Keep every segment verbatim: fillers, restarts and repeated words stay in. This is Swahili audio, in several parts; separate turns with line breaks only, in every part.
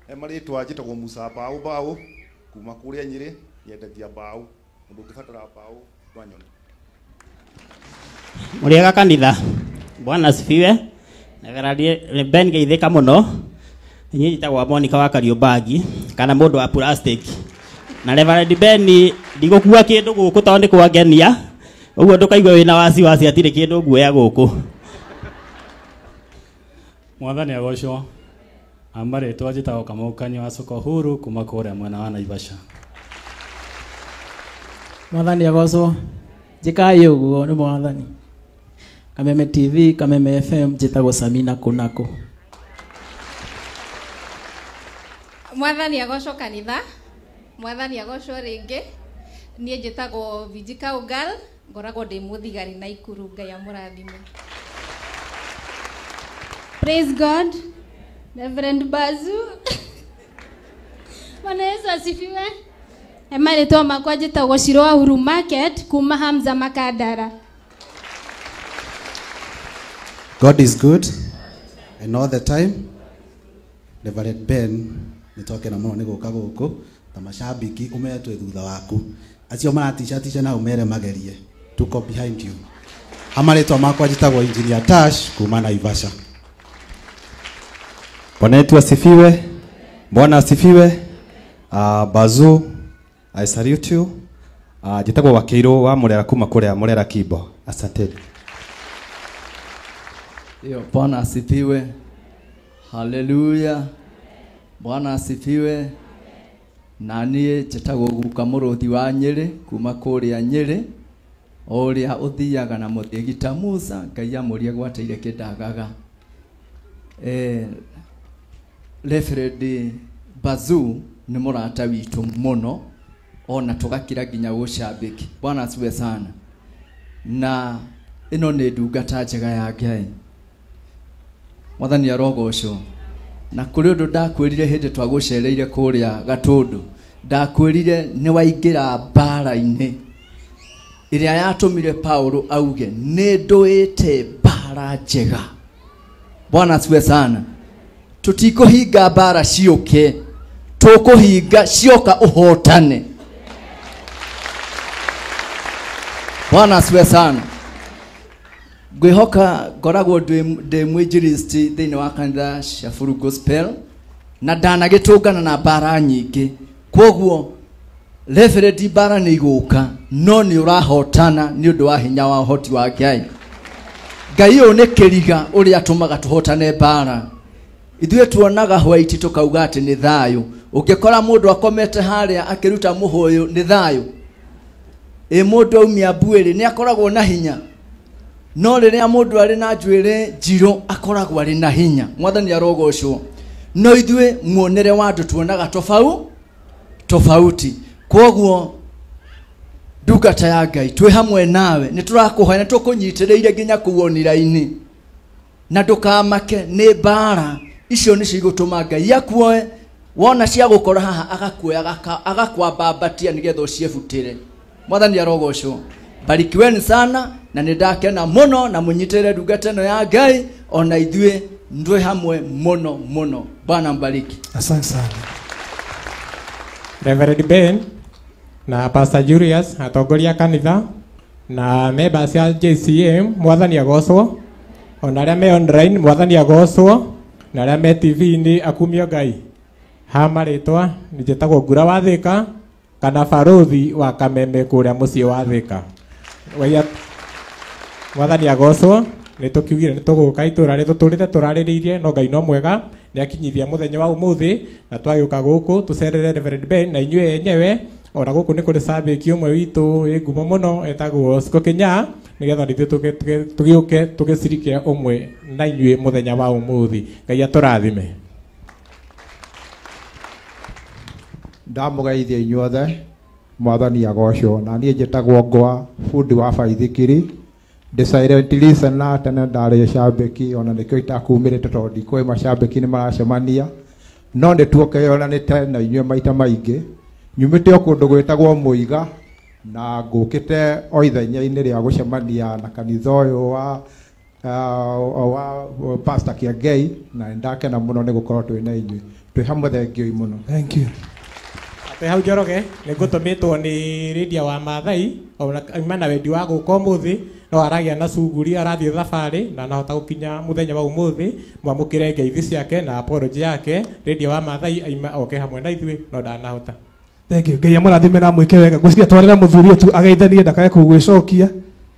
Emari twajitagwo Musa Bau Bau kuma kuria Nyeri yendagia Bau mundu ungibatara Bau twanyona.
Muriega kanitha. Bwana asifiwe. Nagaradie Ben geithika muno. Inyi njitagwo Monica wa Kariobagi kana mundu wa plastic. Na Reverend Ben ndigukua kindu guku tondu kwa ngenia. Uguo ndukaigwe wina wasi wasi atire kindu guoya guku.
Mwathani agocwo. Ambare twajitagwo Kamukani wa Soko Huru kuma kuria mwena wa Naivasha.
Mwathani agocwo. Jikai uguo ni mwathani. Kameme T V, Kameme F M, njitagwo Samina Kunako.
Mwathani agocwo kanitha. Mwathani agocwo ringi. Nie njitagwo Vijika Ugal, ngoragwo ndi muthigari na Ikuru, Ngai amurathime. Praise God. Reverend Bazu. Bwana Yesu asifiwe. Emari to makwa njitagwo Shiro Huru Market kuma Hamza Makadara.
God is good and all the time. Reverend Ben nitoke na muno niguka guku ta mashabiki umetwe thutha waku acio mara t-shirt na umere magerie tuko behind you. Amaretwa makwa njitagwo Engineer Tash kuma Naivasha.
Bwana wetu asifiwe. Bwana asifiwe. Uh, Bazu, I salute you. Uh, njitagwo Wakiru wa Murera kuma kuria Murera Kibo. Asante.
Yo, Bwana asifiwe. Hallelujah. Bwana asifiwe. Nanie njitagwo Guka Muruthi wa Nyeri kuma kuria Nyeri. Oria uthiaga na muthigita Musa Ngai amuria gwateire kindagaga. Eh Reverend Bazu ni murata witu muno ona tugakira ginya gucambiki. Bwana asifiwe sana. Na ino ni ndungata njega ya Ngai. Mwathani arogocwo. Na kuri undu ndakwirire hindi twagucereire kuria Gatundu. Ndakwirire ni waingira mbara-ini iria yatumire Paulo auge ni nduite mbara njega. Bwana asifiwe sana. Tutikuhinga mbara ciuke, tukuhinga cioka uhotane. Bwana asifiwe sana. Ngwihoka ngoragwo ndi mwinjiristi thiini wa kanitha cia Full Gospel na ndanagitungana na mbara nyingi. Koguo Reverend mbara ni iguka no ni urahotana ni undu wa hinya wa hoti wa Ngai. Ngai uyu ni kiriga uria atumaga tuhotane mbara. Ithuĩ tuonaga hwaiti tukauga ati ni thayo. Ungikora mundu akomete haria akiruta muhoyo ni thayo. E mundu aumia Bwiri ni akoragwo na hinya. No riria mundu ari na njwire njiro akoragwo ari na hinya. Mwathani arogocwo. No ithuĩ muonere wa andu tuonaga tofau tofauti. Koguo ndungata ya Ngai twi hamwe nawe ni turakuhoya ni tukunyitiriire nginya kuwonira-ini. Na ndukamake ni mbara icio ni cigutuma Ngai akuoe wona cia gukora haha agakuoya agakwambabatia nigetha uciebutire. Mwathani arogocwo. Barikiweni sana na nindakena muno na munyitire ndungata ino ya Ngai ona ithuĩ ndwe hamwe muno muno. Bwana mbariki.
Asante sana. Reverend Ben na Pastor Julius atongoria kanitha na members ya J C M mwathani agocwo. Ona aria me online mwathani agocwo na aria me T V ni akumio Ngai. Ha maritwa njitagwo Ngura wa Thika kana Baruthi wa Kameme kuria mucii wa Thika. Waya mwathani agocwo ni tukiugire ni tuguka itura ri tuturite turariririe no Ngai no mwega ni akinyithia muthenya wa umuthi na twagiuka guku tucerere Reverend Ben na inyue enyewe ora guku ni kuri sabiki umwe witu wi ngumo muno etagwo Siko Kinya nigetha nithu tugiuke tugicirikia umwe na inyue muthenya wa umuthi. Ngai aturathime.
Ndamugeithia inyuothe mwathani agocwo. Na niĩ njĩtagwo Ngwa bundi wa baithikiri ndi silent listener tene ndarĩ cambĩki ona nĩkĩo itakumĩrĩte tondũ ndikũĩ macambĩki nĩ maracemania no nĩ tuokeonanĩte na inyuĩ maita maingĩ. Nyumĩte o kũndũ gwĩtagwo Mũiga na ngũkĩte o ithenya-inĩ rĩa gũcemania na kanitha ũyũ wa uh, wa Pastor Kiengei na ndakena mũno nĩ gũkorwo twĩ na inyuĩ. twĩ hamwe thengio mũno.
Thank you. Ate hau Njoroge nĩ ngũtũmĩtwo nĩ Lydia wa Maathai ona auma na wendi wa gũka ũmũthĩ no aragĩa na cuguri arathiĩ thabarĩ na nahota gũkinya mũthenya wa ũmũthĩ mwamũkĩre ngeithi ciake na apology yake. Lydia wa Maathai aima oke hamwe na ithuĩ no ndanahota.
Thank you. Ngai amũrathime na mwĩke wega. Ngwĩciria twarĩra mũthuri ũyũ tu ageithanie ndakae kũgwĩcokia.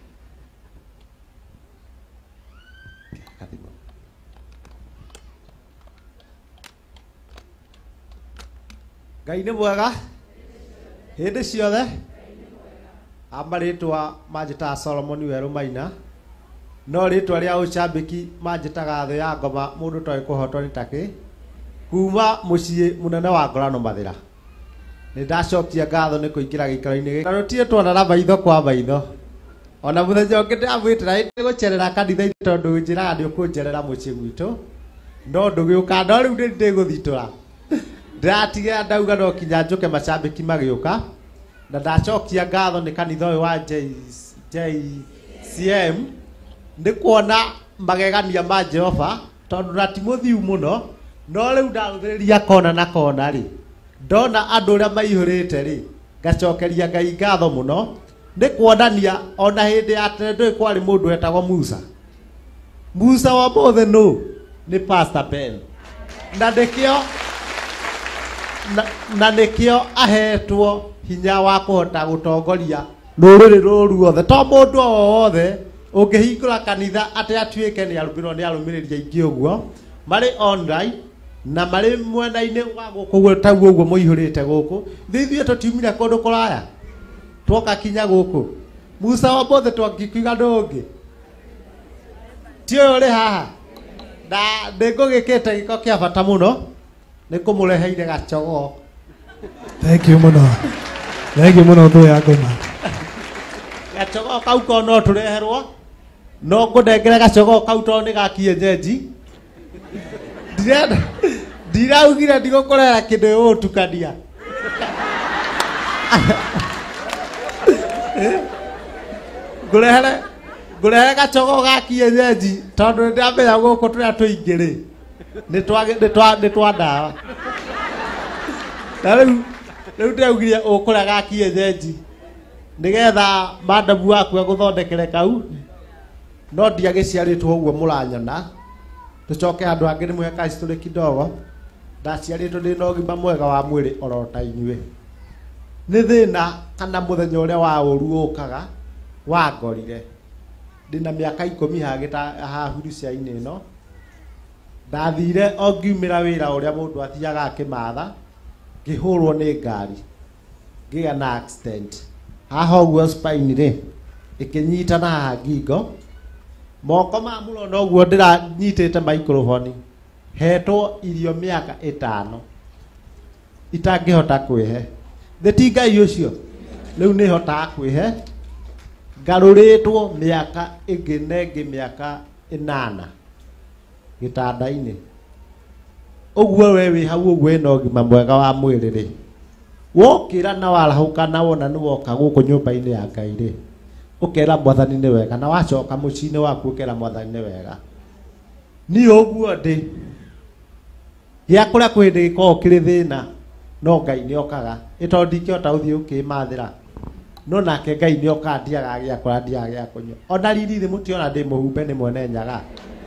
Ngai nĩ mwega hĩndĩ ciothe. Amba rĩtwa manjĩtaga Solomon Werũ Maina, no rĩtwa rĩa ũcambĩki manjĩtaga thĩ ya ngoma mũndũ toĩ kũhotwo nĩ takĩ, kuma mũciĩ mũnene wa Ngorano Mathĩra. Nĩ ndacokia ngatho nĩ kũingĩra gĩikaro-inĩ gĩkĩ. Na rũtirĩ tuonana maitho kwa maitho, ona mũthenya ũngĩ ndamwĩtĩra ĩndĩ gũcerera kanitha-inĩ tondũ njĩraga nĩ ũkũnjerera mũciĩ gwitũ, no ndũgĩũka no rĩu nĩ ndĩgũthitũra. Ndatigĩra ndauga no kinya njũke macambĩki magĩũka, na ndacokia ngatho nĩ kanitha ũyũ wa J C M nĩ kuona magegania ma Jehova, tondũ na ti mũthiu mũno, no rĩu ndarũthĩrĩria kona na kona rĩ, ndona andũ ũrĩa maihũrĩte rĩ, ngacokeria Ngai ngatho mũno. Nĩ kuonania ona hĩndĩ ya tene ndũĩ kwarĩ mũndũ wetagwo Musa. Musa wa mũthĩ nũ? Nĩ Pastor Ben. Na nĩkĩo na, na nĩkĩo ahetwo hinya wa kũhota gũtongoria rũrĩrĩ rũrũ ruothe. To mũndũ o wothe ũngĩhingũra kanitha atĩ atuĩke nĩ arũmĩrĩrwo nĩ arũmĩrĩri aingĩ ũguo marĩ online na marĩ mwena-inĩ wa gũkũ taguo ũguo mũihũrĩte gũkũ. Ithuĩ tũtiumire kũndũ kũraya twoka kinya gũkũ. Musa wa mũthĩ twangĩkiuga ndũ ũngĩ ti ũyũ ũrĩ haha, na nĩngũgĩkĩte gĩko kĩa bata mũno nĩ kũmũreheire gacogoo.
Thank you mũno. Thank you mũno thũ ya ngoma.
Gacogoo kau ko no tũreherwo, no ngũnengere gacogoo kau tondũ nĩ ga kienyeji. Ndirenda ndiraugire ndigũkũrehera kĩndũ ũtukania. Ngũrehere ngũrehere gacogoo ga kienyeji tondũ nĩndamenya gũkũ tũrĩa tũingĩ rĩ nĩ twa ndawa. Na rĩu rĩu ndĩraugire ũkũrĩa ga kienyeji nĩgetha madamu waku agũthondekere kau, no ndiagĩciarĩtwo ũguo mũranyona. Tũcoke andũ angĩ nĩ mũhe kaci tũrĩ kidogo. Ndaciarĩtwo ndĩ na ũgima mwega wa mwĩrĩ oro ta inyuĩ. Nĩ thĩna kana mũthenya ũrĩa wa ũru ũkaga wangorire. Ndĩna mĩaka ikũmi haha hurucia-inĩ ĩno. Ndathire o ngiumĩra wĩra ũrĩa mũndũ athiaga akĩmatha, ngĩhũrwo nĩ ngari ngĩgĩa na accident haha ũguo spine rĩ ĩkĩnyitana haha ngingo. Moko ma mũrona ũguo ndĩranyitĩte microphone hetwo irio mĩaka ĩtano itangĩhota kwĩhe. Thĩ ti Ngai ũcio, rĩu nĩ hotaga kwĩhe. Ngarũrĩtwo mĩaka ĩngĩ na ĩngĩ mĩaka ĩnana gĩtanda-inĩ. Ũguo we wĩ hau ũguo wĩna ũgima mwega wa mwĩrĩ rĩ, wokĩra na warahũka na wona nĩ woka gũkũ nyũmba-inĩ ya Ngai rĩ, ũkera Mwathani nĩ wega, na wacoka mũciĩ-inĩ waku ũkera Mwathani nĩ wega. Niĩ ũguo ndĩ gĩa kũrĩa kwĩ hĩndĩ gĩkoragwo kĩrĩ thĩna, no Ngai nĩ okaga. Ĩ tondũ ndingĩhota gũthiĩ ũkĩmathĩra, no nake Ngai nĩ okaga ndiagaga gĩa kũrĩa ndiagaga gĩa kũnyua. Ona riri thĩ mũtiona ndĩ mũhumbe nĩ mwene nyaga.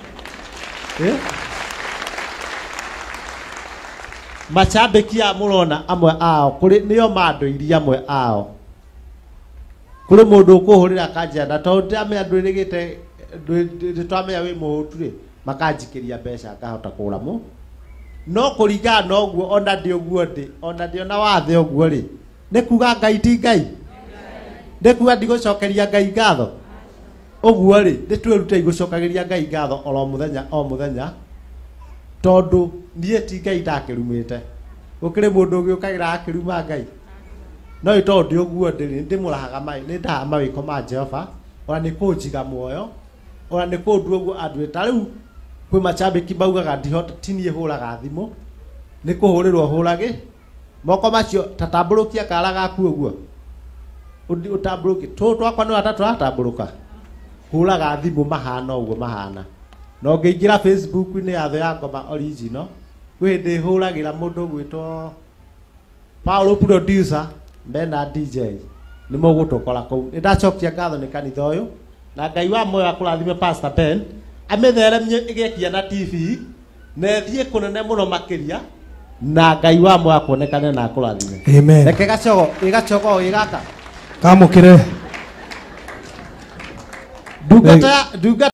Macambĩki a mũrona amwe ao kũrĩ nĩo mandũirie amwe ao. Kũrĩ mũndũ ũkũhũrĩra kanjenda tondũ ndĩramenya ndwĩrĩgĩte ndĩtwamenya wĩ mũhũtu rĩ, makanjikĩria mbeca ngahota kũgũra mũ. No kũringana na ũguo ona ndĩ ũguo ndĩ, ona ndĩ ona wathe ũguo rĩ, nĩ kuga Ngai ti Ngai, nĩ kuga ndigũcokeria Ngai ngatho. Ũguo rĩ nĩ twĩrute gũcokagĩria Ngai ngatho oro mũthenya o mũthenya, tondũ niĩ ti Ngai ndakĩrumĩte. Gũkĩrĩ mũndũ ũngĩ ũkagĩra akĩruma Ngai, no ĩ tondũ ndĩ ũguo ndĩ ndĩmũrahaga mai nĩ ndaha mawĩko ma Jehova, ona nĩ kũnjiga muoyo, ona nĩ kũndũ ũguo andũ ta rĩu kwĩ macambĩki maugaga ndihota ti niĩ hũraga thimũ, nĩ kũhũrĩrwo hũrage. Moko macio tatambũrũkia kara gaku ũguo ũtambũrũki tũ twakwa nĩ wata tũratambũrũka hũraga thimũ mahana ũguo mahana. No ngĩingĩra Facebook-inĩ ya Thũ ya Ngoma original gwä ndä hå ragä ra må ndå gwä two Paulo producer mena D J nä må gå tå kora kå u nä ndacokia ngatho nä kanitha å yå na Ngai wa moyo akå rathime Pastor Ben amä theremie ä gekia na T V na thiä kå nene må no makä ria na Ngai wa moyo akwonekane na akå rathime.
Amen.
Reke gacogo ä gacogo ä gaka
kamå kä re
ndungata ndungata